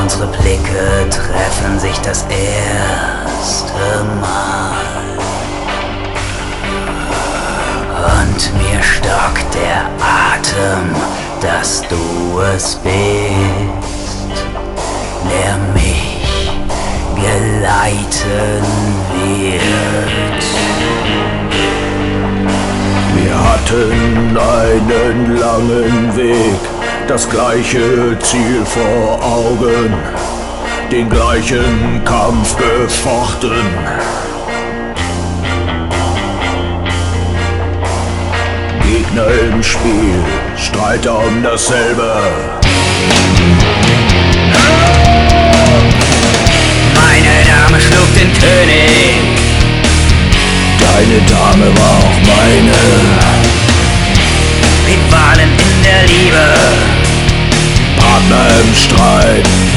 Unsere Blicke treffen sich das erste Mal. Und mir stockt der Atem, dass du es bist, der mich geleiten wird. Wir hatten einen langen Weg, das gleiche Ziel vor Augen, den gleichen Kampf gefochten. Gegner im Spiel, Streiter um dasselbe. Meine Dame schlug den König. Deine Dame war auch meine. Rivalen in der Liebe, Partner im Streit.